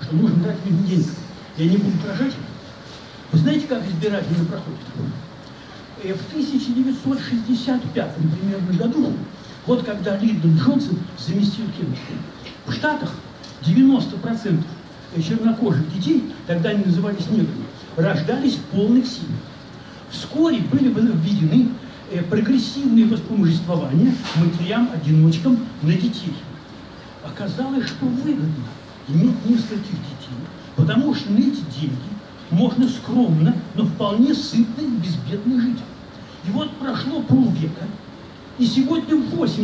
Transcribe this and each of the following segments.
что нужно брать денег. Я не буду поражать. Вы знаете, как избирательно проходит? В 1965 примерно году, вот когда Линдон Джонсон заместил Кеннеди, в Штатах 90% чернокожих детей, тогда они назывались неграми, рождались в полных семьях. Вскоре были введены прогрессивные воспомужествования матерям-одиночкам на детей. Оказалось, что выгодно иметь нескольких детей, потому что на эти деньги можно скромно, но вполне сытно и безбедно жить. И вот прошло полвека, и сегодня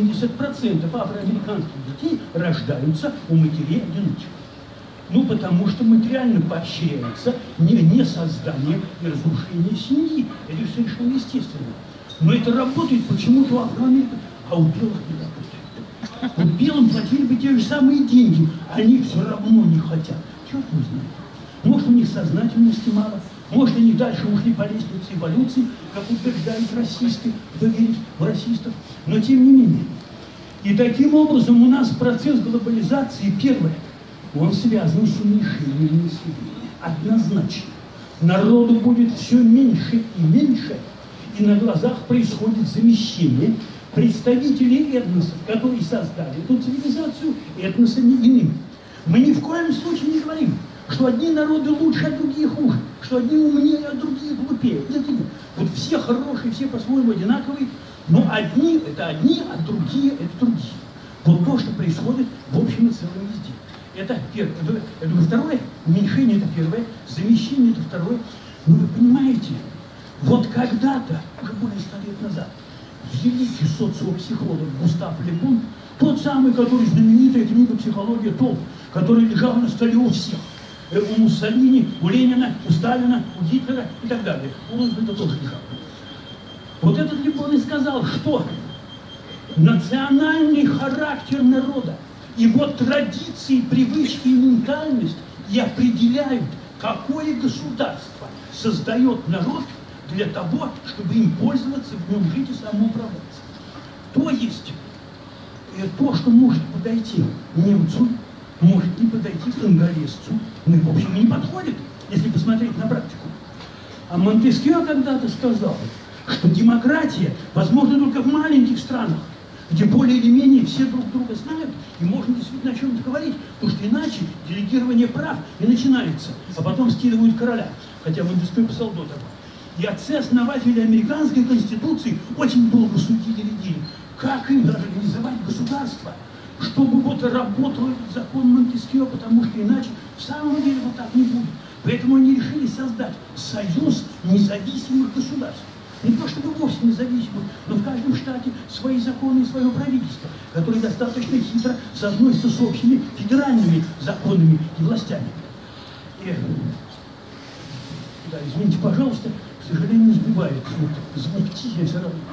80% афроамериканских детей рождаются у матерей-одиночек. Ну, потому что материально поощряется не создание и разрушение семьи. Это совершенно естественно. Но это работает почему-то у афроамериканцев, а у белых не работает. Вот белым платили бы те же самые деньги, а они все равно не хотят. Черт не знает. Может, у них сознательности мало, может, они дальше ушли по лестнице эволюции, как утверждают расисты, кто верит в расистов. Но тем не менее. И таким образом у нас процесс глобализации, первое, он связан с уменьшением населения. Однозначно. Народу будет все меньше и меньше, и на глазах происходит замещение представителей этносов, которые создали эту цивилизацию, этносами иными. Мы ни в коем случае не говорим, что одни народы лучше, а другие хуже, что одни умнее, а другие глупее. Нет. Вот все хорошие, все по-своему одинаковые, но одни это одни, а другие это другие. Вот то, что происходит в общем и целом везде. Это первое. Это второе. Уменьшение это первое. Замещение это второе. Но вы понимаете, вот когда-то, уже более 100 лет назад, великий социопсихолог Густав Ле Бон, тот самый, который знаменитая книга «Психология толп», который лежал на столе у всех. У Муссолини, у Ленина, у Сталина, у Гитлера и так далее. У Рузвельта тоже лежал. Вот этот Ле Бон и сказал, что национальный характер народа, его традиции, привычки и ментальность и определяют, какое государство создает народ для того, чтобы им пользоваться, в нем жить и самоуправляться. То есть, то, что может подойти немцу, может не подойти конголезцу, ну и в общем не подходит, если посмотреть на практику. А Монтескьё когда-то сказал, что демократия возможна только в маленьких странах, где более или менее все друг друга знают, и можно действительно о чем-то говорить, потому что иначе делегирование прав и начинается, а потом скидывают короля, хотя Монтескьё писал до того. И отцы-основатели американской конституции очень долго судили, как им организовать государство, чтобы вот работал этот закон Монтескьё, потому что иначе в самом деле вот так не будет. Поэтому они решили создать союз независимых государств. Не то чтобы вовсе независимых, но в каждом штате свои законы и свое правительство, которое достаточно хитро соотносится с общими федеральными законами и властями. Да, извините, пожалуйста, к сожалению, сбивает звук тихий, все равно.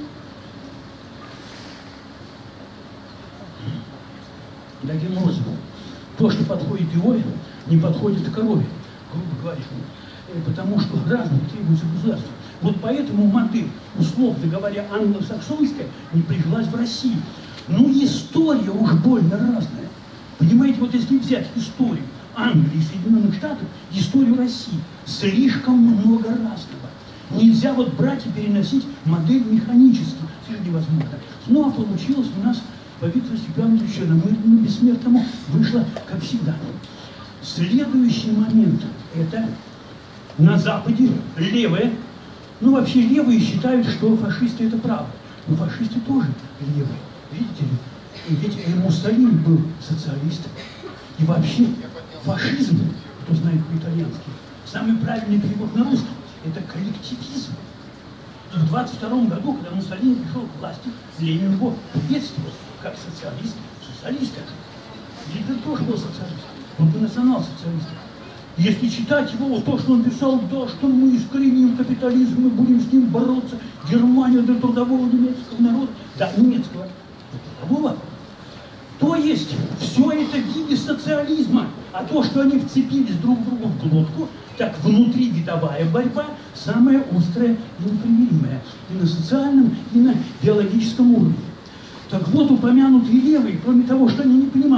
Таким образом, то, что подходит Иове, не подходит корове, грубо говоря, потому что разных требуется государство. Вот поэтому модель, условно говоря, англосаксонская, не прижилась в России. Но история уж больно разная. Понимаете, вот если взять историю Англии и Соединенных Штатов, историю России, слишком много разного. Нельзя вот брать и переносить модель механически, это невозможно. Ну, а получилось у нас по Виктору Степановичу Черномырдину бессмертному вышло, как всегда. Следующий момент – это на Западе левые. Ну, вообще левые считают, что фашисты – это правда. Но фашисты тоже левые. Видите ли? И ведь Муссолини был социалист. И вообще фашизм, кто знает по-итальянски, самый правильный перевод на русский – это коллективизм. И в 22 году, когда Муссолини пришел к власти, Ленин его приветствовал как социалист. Социалист это. Гитлер тоже был социалист. Он был национал-социалист. Если читать его, вот то, что он писал, да, что мы искореним капитализм, мы будем с ним бороться, Германия для трудового немецкого народа, да, немецкого, трудового. То есть, все это в виде социализма, а то, что они вцепились друг другу в глотку, так внутри видовая борьба самая острая и непримиримая и на социальном, и на биологическом уровне. Так вот, упомянутые левые, кроме того, что они не понимают,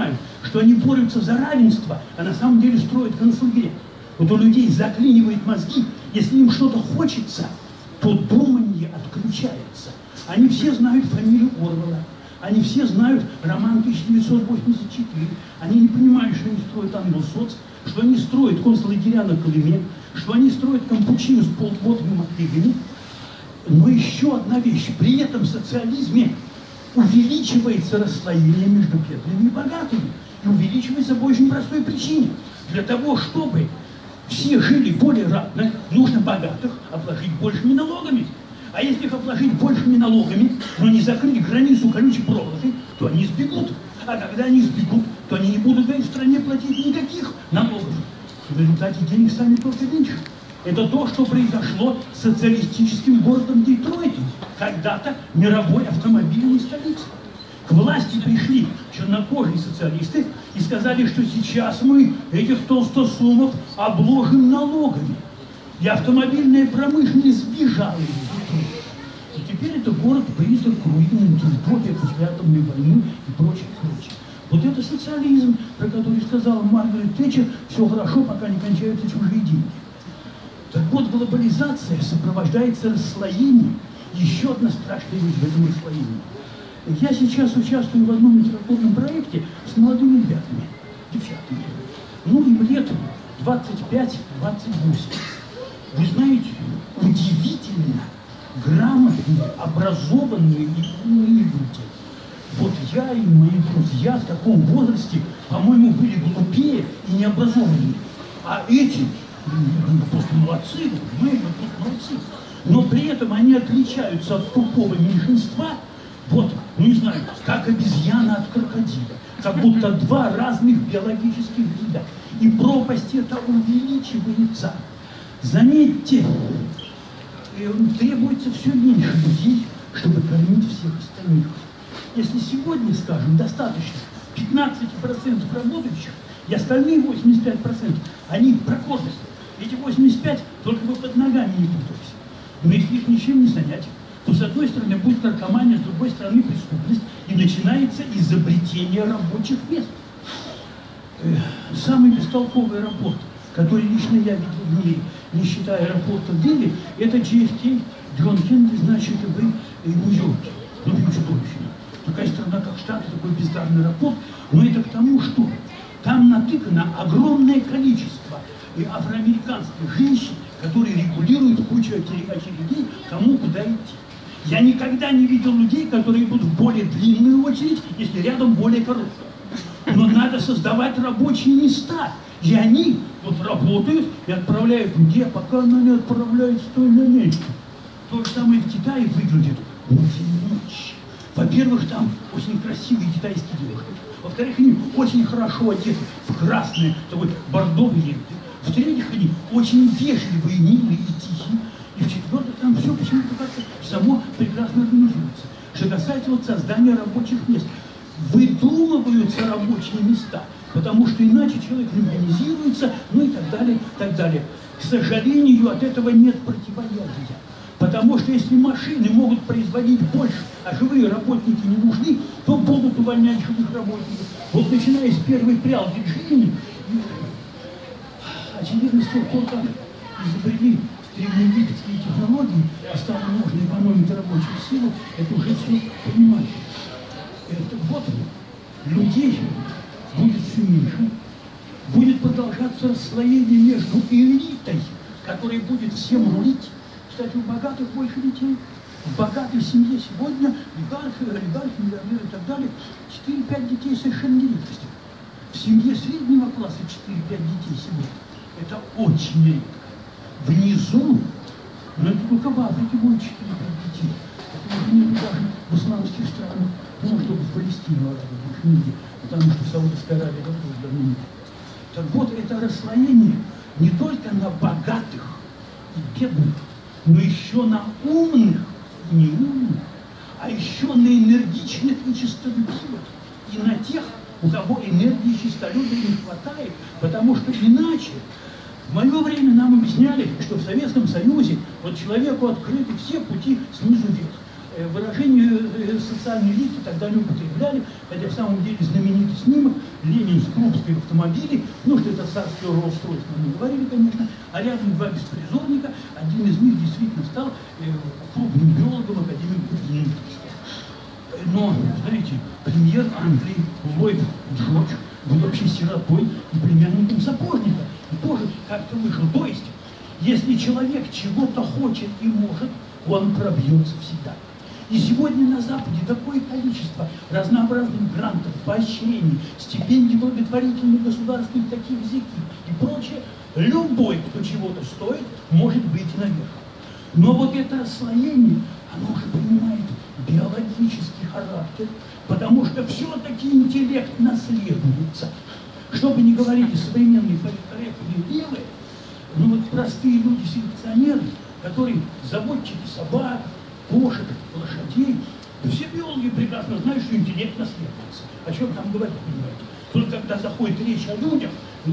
что они борются за равенство, а на самом деле строят концлагеря. Вот у людей заклинивает мозги, если им что-то хочется, то думание отключается. Они все знают фамилию Орвелла, они все знают роман 1984, они не понимают, что они строят Англ-Соц, что они строят концлагеря на Колыме, что они строят Кампучину с полводными мотыгами. Но еще одна вещь, при этом в социализме увеличивается расслоение между бедными и богатыми. И увеличивается по очень простой причине. Для того, чтобы все жили более равно, нужно богатых обложить большими налогами. А если их обложить большими налогами, но не закрыть границу колючей проволокой, то они сбегут. А когда они сбегут, то они не будут в этой стране платить никаких налогов. И в результате денег станет только меньше. Это то, что произошло с социалистическим городом Детройт, когда-то мировой автомобильной столицей. К власти пришли чернокожие социалисты и сказали, что сейчас мы этих толстосумов обложим налогами. И автомобильная промышленность сбежала из Детройта. И теперь это город близок к руинам, утопия после атомной войны и прочее, прочее. Вот это социализм, про который сказала Маргарет Тэтчер, все хорошо, пока не кончаются чужие деньги. Так вот, глобализация сопровождается расслоением. Еще одна страшная вещь в этом расслоении. Я сейчас участвую в одном литературном проекте с молодыми ребятами, девчатами. Ну, им лет 25-28. Вы знаете, удивительно грамотные, образованные и умные люди. Вот я и мои друзья в таком возрасте, по-моему, были глупее и необразованнее. А эти просто молодцы, мы просто молодцы. Но при этом они отличаются от тупого меньшинства, вот, не знаю, как обезьяна от крокодила. Как будто два разных биологических вида. И пропасть эта увеличивается. Заметьте, требуется все меньше людей, чтобы кормить всех остальных. Если сегодня, скажем, достаточно 15% работающих, и остальные 85%, они прокормят. Эти 85 только бы под ногами не путались. Но если их ничем не занять, то с одной стороны будет наркомания, с другой стороны преступность, и начинается изобретение рабочих мест. Самый бестолковый аэропорт, который лично я видел в мире, не считая аэропорта Дели, это JFK, Джон Кеннеди, значит, и Нью-Йорке. Ну, чудовищно. Такая страна, как Штаты, такой бездарный аэропорт, но это к тому, что там натыкано огромное количество афроамериканских женщин, которые регулируют кучу очередей, кому куда идти. Я никогда не видел людей, которые идут в более длинную очередь, если рядом более короткая. Но надо создавать рабочие места. И они вот работают и отправляют где, пока она не отправляет с той на месте. То же самое в Китае выглядит очень ночь. Во-первых, там очень красивые китайские девушки. Во-вторых, они очень хорошо одеты в красные, такой бордовые ленты. В-третьих, они очень вежливые, милые и тихие. И в-четвертых, там все почему-то как-то само прекрасно организуется. Что касается вот создания рабочих мест. Выдумываются рабочие места, потому что иначе человек не организируется, ну и так далее, так далее. К сожалению, от этого нет противоядия. Потому что если машины могут производить больше, а живые работники не нужны, то будут увольнять живых работников. Вот начиная с первой прялки Джинни, очевидно, с тех пор, как изобрели древнеегипетские технологии, а стало нужно экономить рабочую силу, это уже все понимали. Это вот людей будет все меньше, будет продолжаться расслоение между элитой, которая будет всем рулить. Кстати, у богатых больше детей. В богатой семье сегодня олигархи, миллионеры и так далее, 4-5 детей совершенно не редкость. В семье среднего класса 4-5 детей семьи. Это очень редко. Внизу, но это только в Африке будет 4-5 детей. Это уже нет даже в исламских странах, ну, может, только в Палестине, в Арабии, больше нигде, потому что в Саудовской Аравии это тоже давно нет. Так вот, это расслоение не только на богатых и бедных, но еще на умных и неумных, а еще на энергичных и честолюбивых, и на тех, у кого энергии и честолюбия не хватает, потому что иначе в мое время нам объясняли, что в Советском Союзе вот человеку открыты все пути снизу вверх. выражение социальной элиты тогда не употребляли, хотя в самом деле знаменитый снимок Ленин с Крупской в автомобиле, ну что это царское Роллс-Ройс, мы не говорили, конечно, а рядом два беспризорника, один из них действительно стал крупным биологом, академиком. Но, знаете, премьер Англии Ллойд Джордж был вообще сиротой и племянником сапожника, и тоже как-то вышел. То есть, если человек чего-то хочет и может, он пробьется всегда. И сегодня на Западе такое количество разнообразных грантов, поощрений, стипендий благотворительных государственных, таких зики и прочее. Любой, кто чего-то стоит, может выйти наверх. Но вот это расслоение, оно уже принимает биологический характер, потому что все-таки интеллект наследуется. Что бы ни говорили современные политкорректные левые, ну вот простые люди-селекционеры, которые заводчики собак, кошек, лошадей, все биологи прекрасно знают, что интеллект наследуется. О чем там говорить, понимаете? Только когда заходит речь о людях,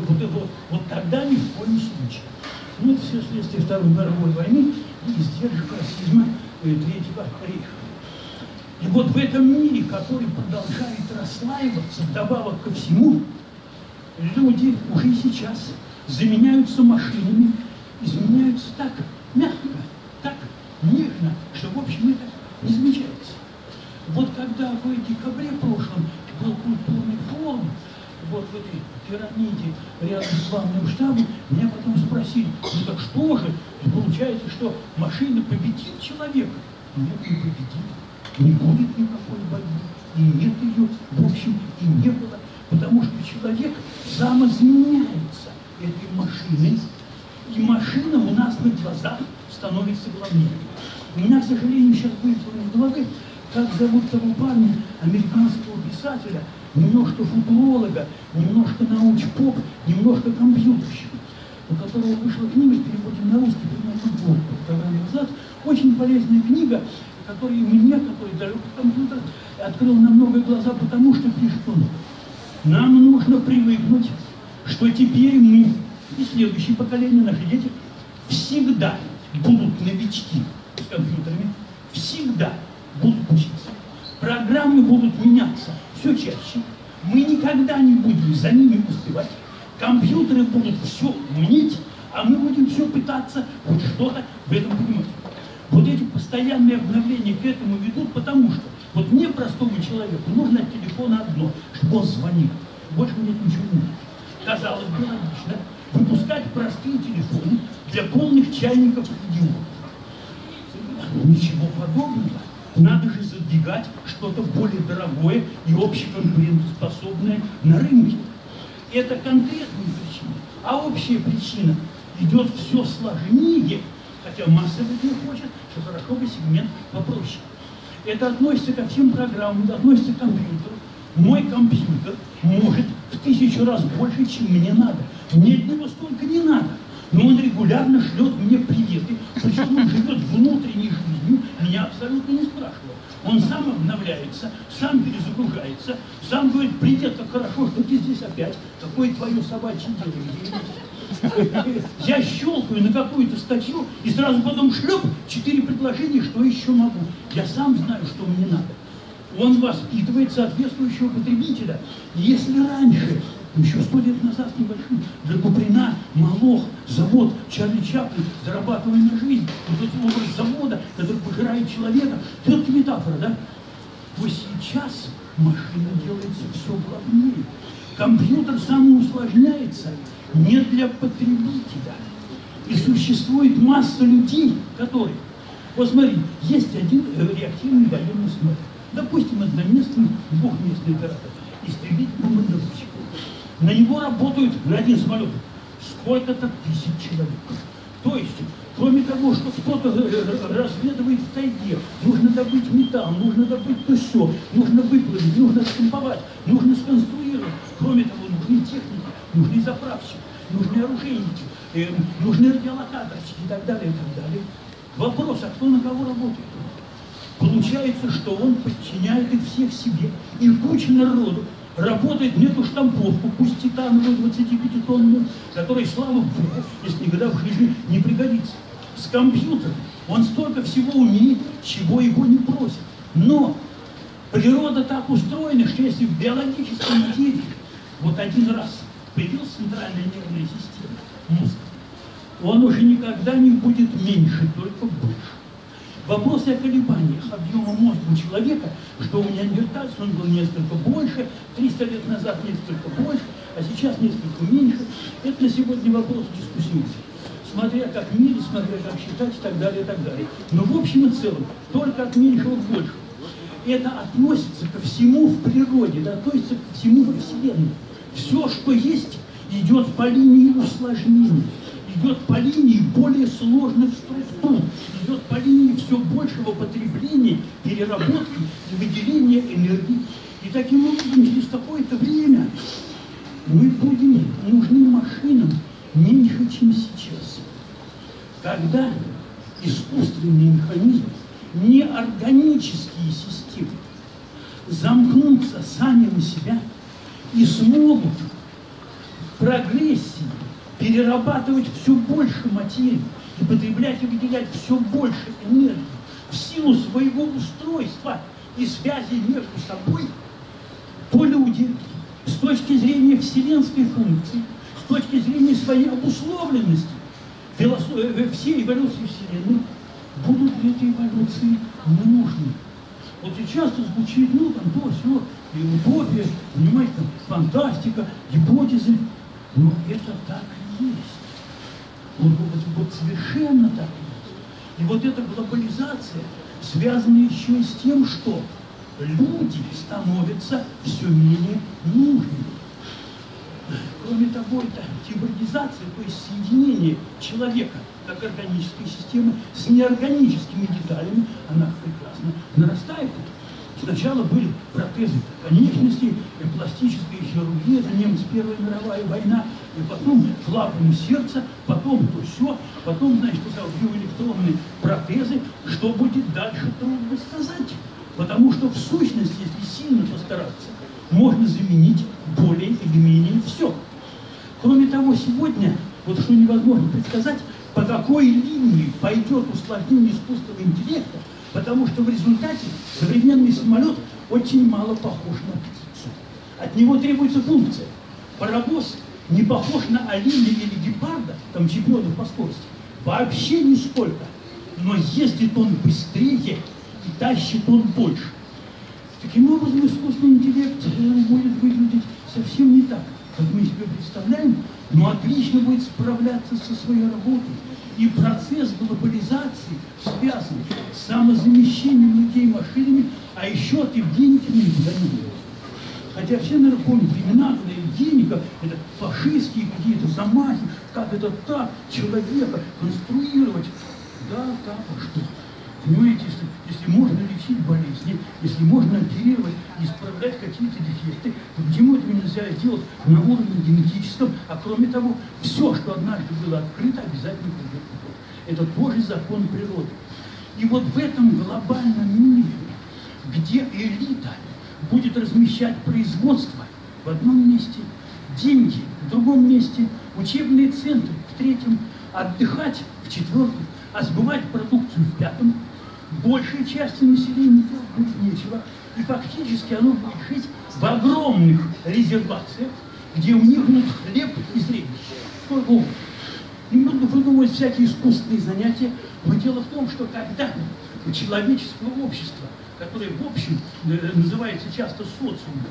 вот тогда ни в коем случае. Ну, это все следствие Второй мировой войны и издержек расизма Третьего рейха. И вот в этом мире, который продолжает расслаиваться, вдобавок ко всему, люди уже и сейчас заменяются машинами, изменяются так мягко, так нежно, что, в общем, это не замечается. Вот когда в декабре прошлом был культурный форум, вот в этой пирамиде рядом с главным штабом, меня потом спросили, ну так что же, получается, что машина победит человека? Нет, не победит, не будет никакой борьбы, и нет ее, в общем, и не было, потому что человек самозаменяется этой машиной, и машина у нас на глазах становится главнее. У меня, к сожалению, сейчас вылетело из головы, как зовут того парня, американского писателя, немножко футуролога, немножко научпоп, немножко компьютерщика, у которого вышла книга в переводе на русский примерно год, полтора назад. Очень полезная книга, которая мне, который далек от компьютера, открыл намного глаза, потому что пишет он: нам нужно привыкнуть, что теперь мы и следующее поколение, наши дети, всегда будут новички с компьютерами, всегда будут учиться. Программы будут меняться все чаще. Мы никогда не будем за ними успевать. Компьютеры будут все умнеть, а мы будем все пытаться хоть что-то в этом понимать. Вот эти постоянные обновления к этому ведут, потому что вот мне, простому человеку, нужно от телефона одно, чтобы он звонил. Больше нет ничего не нужно. Казалось бы, логично выпускать простые телефоны для полных чайников и идиотов. Ничего подобного. Надо же задвигать что-то более дорогое и общеконкурентоспособное на рынке. Это конкретная причина. А общая причина идет все сложнее, хотя масса людей хочет, что хорошо бы сегмент попроще. Это относится ко всем программам, это относится к компьютеру. Мой компьютер может в 1000 раз больше, чем мне надо. Мне от него столько не надо. Но он регулярно шлет мне приветы, причем он живет внутренней жизнью, меня абсолютно не спрашивает. Он сам обновляется, сам перезагружается, сам говорит: привет, как хорошо, что ты здесь опять, какое твое собачье дело. Я щелкаю на какую-то статью и сразу потом шлеп 4 предложения, что еще могу. Я сам знаю, что мне надо. Он воспитывает соответствующего потребителя. И если раньше, еще 100 лет назад с небольшим, для Куприна, Малох, завод Чарли Чаплин, зарабатывая на жизнь, вот этот образ завода, который пожирает человека, все-таки метафора, да? Вот сейчас машина делается все главнее. Компьютер самоусложняется не для потребителя. И существует масса людей, которые... Вот смотри, есть один реактивный военный самолет. Допустим, одноместный, двухместный оператор, истребитель-бомбардировщик. На него работают на один самолет сколько-то тысяч человек. То есть, кроме того, что кто-то разведывает в тайге, нужно добыть металл, нужно добыть то все, нужно выплавить, нужно штамповать, нужно сконструировать. Кроме того, нужны техники, нужны заправщики, нужны оружейники, нужны радиолокаторщики и так далее, и так далее. Вопрос, а кто на кого работает? Получается, что он подчиняет их всех себе, и куча народу работает на эту штамповку, пусть титановую 25-тонную, которой, слава богу, если никогда в жизни не пригодится. С компьютером Он столько всего умеет, чего его не просят. Но природа так устроена, что если в биологическом теле вот один раз появилась центральная нервная система, мозг, он уже никогда не будет меньше, только больше. Вопрос о колебаниях объема мозга у человека, что у неандертальца он был несколько больше, 300 лет назад несколько больше, а сейчас несколько меньше, это на сегодня вопрос дискуссионный. Смотря как мерить, смотря как считать и так далее, и так далее. Но в общем и целом, только от меньшего к большему. Это относится ко всему в природе, это относится ко всему во Вселенной. Все, что есть, идет по линии усложнения, идет по линии более сложных структур, идет по линии все большего потребления, переработки и выделения энергии. И таким образом, через какое-то время мы будем нужны машинам меньше, чем сейчас. Когда искусственные механизмы, неорганические системы замкнутся сами на себя и смогут в прогрессии перерабатывать все больше материи и потреблять и выделять все больше энергии в силу своего устройства и связи между собой, то люди с точки зрения вселенской функции, с точки зрения своей обусловленности всей эволюции Вселенной, будут для этой эволюции не нужны. Вот и часто звучит, ну, там, то, все, и утопия, понимаете, там, фантастика, гипотезы. Но это так и есть. Вот совершенно так и есть. И вот эта глобализация связана еще и с тем, что люди становятся все менее нужными. Кроме того, это гибридизация, то есть соединение человека как органической системы с неорганическими деталями, она прекрасно нарастает. Сначала были протезы конечностей, пластическая хирургия, это немец, Первая мировая война, и потом клапаны сердца, потом то все, потом, значит, биоэлектронные протезы. Что будет дальше, трудно сказать. Потому что в сущности, если сильно постараться, можно заменить более или менее все. Кроме того, сегодня, вот что невозможно предсказать, по какой линии пойдет усложнение искусственного интеллекта, потому что в результате современный самолет очень мало похож на птицу. От него требуется функция. Паровоз не похож на оленя или гепарда, там чемпионов по скорости, вообще нисколько. Но ездит он быстрее и тащит он больше. Таким образом, искусственный интеллект будет выглядеть совсем не так, как мы себе представляем, но отлично будет справляться со своей работой. И процесс глобализации связан с самозамещением людей машинами, а еще от Евгеника никуда не делать. Хотя все, наверное, помнят времена, когда Евгеника — это фашистские какие-то замахи, как это так, человека конструировать. Да, так, а что? Понимаете, если можно лечить болезни, если можно оперировать и исправлять какие-то дефекты, то почему это нельзя делать на уровне генетическом? А кроме того, все, что однажды было открыто, обязательно придет в ход. Это тоже закон природы. И вот в этом глобальном мире, где элита будет размещать производство в одном месте, деньги в другом месте, учебные центры в третьем, отдыхать в четвертом, а сбывать продукцию в пятом, большей части населения делать нечего, и фактически оно будет жить в огромных резервациях, где у них будут хлеб и зрелище. Сколько не буду выдумывать всякие искусственные занятия, но дело в том, что когда у человеческого общества, которое в общем называется часто социумом,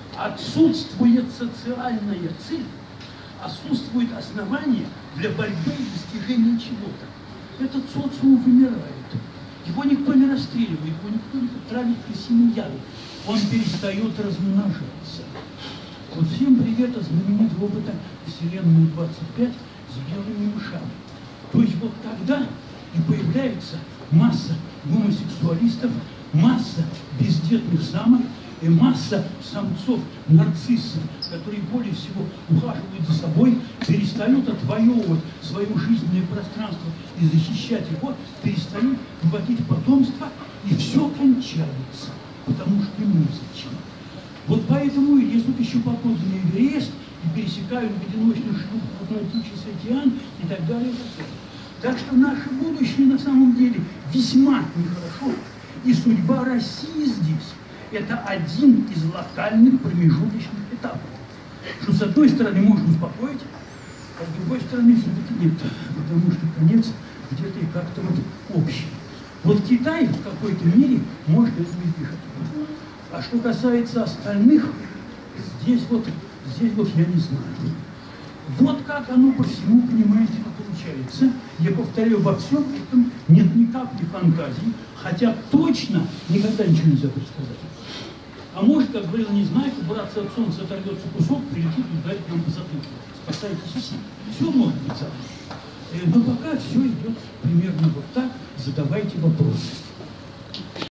отсутствует социальная цель, отсутствует основание для борьбы и достижения чего-то, этот социум вымирает. Его никто не расстреливает, его никто не травит крысиной ядом. Он перестает размножаться. Вот всем привет от знаменитого опыта Вселенной 25 с белыми мышами. То есть вот тогда и появляется масса гомосексуалистов, масса бездетных самок и масса самцов-нарциссов, которые более всего ухаживают за собой, перестают отвоевывать свое жизненное пространство и защищать его, перестают выводить потомство, и все кончается, потому что ему зачем. Вот поэтому и лезут еще походы на Эверест, и пересекают в одиночных шлюпках Атлантический океан, и так далее, и так далее. Так что наше будущее на самом деле весьма нехорошо. И судьба России здесь – это один из локальных промежуточных этапов. Что с одной стороны можно успокоить, а с другой стороны все-таки нет. Потому что конец где-то и как-то вот общий. Вот Китай в какой-то мере может этого избежать. А что касается остальных, здесь вот я не знаю. Вот как оно по всему, понимаете, получается. Я повторяю, во всем этом нет ни капли фантазии, хотя точно никогда ничего нельзя предсказать. А может, как говорил Незнайка, братцы, от солнца оторвется кусок, прилетит и ударит нам по затылку. Спасайтесь все. Все может быть завтра. Но пока все идет примерно вот так. Задавайте вопросы.